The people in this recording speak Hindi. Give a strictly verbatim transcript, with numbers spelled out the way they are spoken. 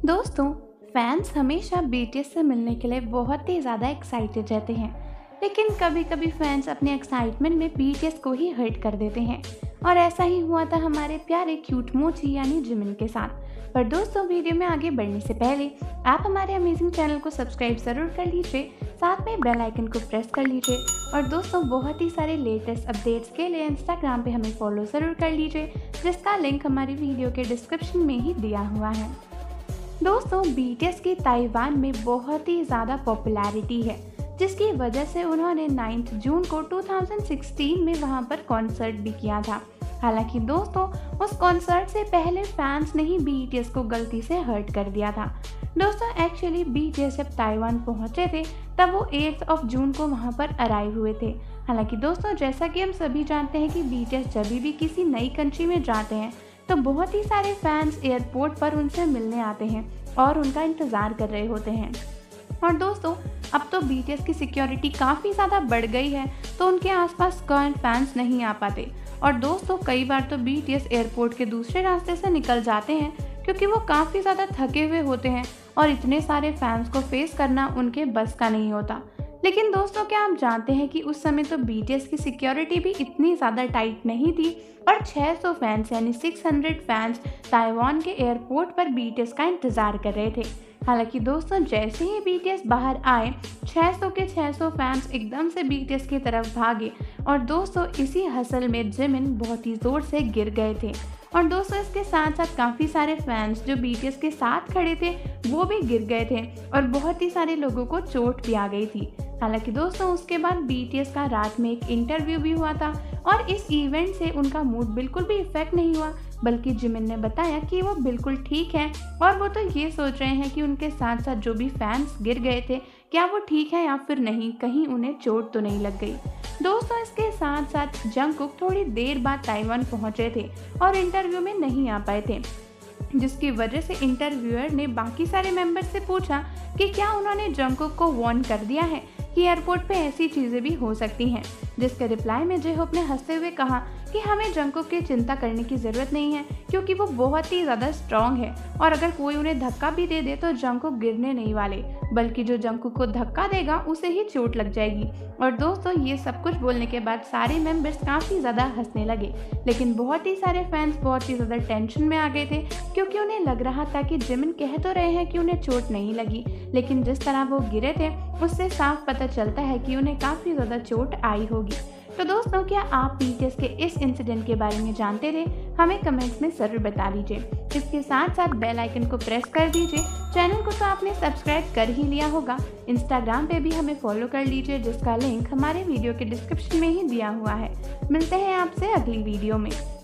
दोस्तों, फैंस हमेशा बीटीएस से मिलने के लिए बहुत ही ज़्यादा एक्साइटेड रहते हैं, लेकिन कभी-कभी फैंस अपने एक्साइटमेंट में बीटीएस को ही हर्ट कर देते हैं और ऐसा ही हुआ था हमारे प्यारे क्यूट मोची यानी जिमिन के साथ। पर दोस्तों, वीडियो में आगे बढ़ने से पहले आप हमारे अमेजिंग चैनल को सब्सक्राइब ज़रूर कर लीजिए, साथ में बेल आइकन को प्रेस कर लीजिए और दोस्तों बहुत ही सारे लेटेस्ट अपडेट्स के लिए इंस्टाग्राम पे हमें फॉलो ज़रूर कर लीजिए, जिसका लिंक हमारी वीडियो के डिस्क्रिप्शन में ही दिया हुआ है। दोस्तों, बीटीएस की ताइवान में बहुत ही ज़्यादा पॉपुलैरिटी है, जिसकी वजह से उन्होंने नाइन्थ जून को दो हज़ार सोलह में वहां पर कॉन्सर्ट भी किया था। हालांकि दोस्तों, उस कॉन्सर्ट से पहले फैंस ने ही बीटीएस को गलती से हर्ट कर दिया था। दोस्तों, एक्चुअली बीटीएस जब ताइवान पहुंचे थे तब वो आठ ऑफ जून को वहां पर अराइव हुए थे। हालांकि दोस्तों, जैसा कि हम सभी जानते हैं कि बीटीएस जब भी किसी नई कंट्री में जाते हैं तो बहुत ही सारे फैंस एयरपोर्ट पर उनसे मिलने आते हैं और उनका इंतज़ार कर रहे होते हैं। और दोस्तों, अब तो बीटीएस की सिक्योरिटी काफ़ी ज़्यादा बढ़ गई है, तो उनके आसपास करंट फैंस नहीं आ पाते। और दोस्तों, कई बार तो बीटीएस एयरपोर्ट के दूसरे रास्ते से निकल जाते हैं क्योंकि वो काफ़ी ज़्यादा थके हुए होते हैं और इतने सारे फैंस को फेस करना उनके बस का नहीं होता। लेकिन दोस्तों, क्या आप जानते हैं कि उस समय तो बीटीएस की सिक्योरिटी भी इतनी ज़्यादा टाइट नहीं थी और छह सौ फैंस यानी छह सौ फैंस ताइवान के एयरपोर्ट पर बीटीएस का इंतज़ार कर रहे थे। हालांकि दोस्तों, जैसे ही बीटीएस बाहर आए, छह सौ के छह सौ फैंस एकदम से बीटीएस की तरफ भागे और दोस्तों इसी हसल में जिमिन बहुत ही ज़ोर से गिर गए थे। और दोस्तों, इसके साथ साथ काफ़ी सारे फैंस जो बीटीएस के साथ खड़े थे वो भी गिर गए थे और बहुत ही सारे लोगों को चोट भी आ गई थी। हालांकि दोस्तों, उसके बाद बीटीएस का रात में एक इंटरव्यू भी हुआ था और इस इवेंट से उनका मूड बिल्कुल भी इफेक्ट नहीं हुआ, बल्कि जिमिन ने बताया कि वो बिल्कुल ठीक है और वो तो ये सोच रहे हैं कि उनके साथ साथ जो भी फैंस गिर गए थे क्या वो ठीक है या फिर नहीं, कहीं उन्हें चोट तो नहीं लग गई। दोस्तों, इसके साथ साथ जंगकुक थोड़ी देर बाद ताइवान पहुंचे थे और इंटरव्यू में नहीं आ पाए थे, जिसकी वजह से इंटरव्यूअर ने बाकी सारे मेंबर से पूछा कि क्या उन्होंने जंगकुक को वार्न कर दिया है कि एयरपोर्ट पे ऐसी चीज़ें भी हो सकती हैं। जिसके रिप्लाई में जेहोप ने हंसते हुए कहा कि हमें जंगकुक की चिंता करने की ज़रूरत नहीं है, क्योंकि वो बहुत ही ज़्यादा स्ट्रॉन्ग है और अगर कोई उन्हें धक्का भी दे दे तो जंगकुक गिरने नहीं वाले, बल्कि जो जंगकुक को धक्का देगा उसे ही चोट लग जाएगी। और दोस्तों, ये सब कुछ बोलने के बाद सारे मेंबर्स काफ़ी ज़्यादा हंसने लगे, लेकिन बहुत ही सारे फैंस बहुत ही ज़्यादा टेंशन में आ गए थे, क्योंकि उन्हें लग रहा था कि जिमिन कह तो रहे हैं कि उन्हें चोट नहीं लगी, लेकिन जिस तरह वो गिरे थे उससे साफ पता चलता है कि उन्हें काफ़ी ज़्यादा चोट आई होगी। तो दोस्तों, क्या आप बीटीएस के इस इंसिडेंट के बारे में जानते थे? हमें कमेंट्स में ज़रूर बता दीजिए। इसके साथ साथ बेल आइकन को प्रेस कर दीजिए। चैनल को तो आपने सब्सक्राइब कर ही लिया होगा। इंस्टाग्राम पे भी हमें फॉलो कर लीजिए, जिसका लिंक हमारे वीडियो के डिस्क्रिप्शन में ही दिया हुआ है। मिलते हैं आपसे अगली वीडियो में।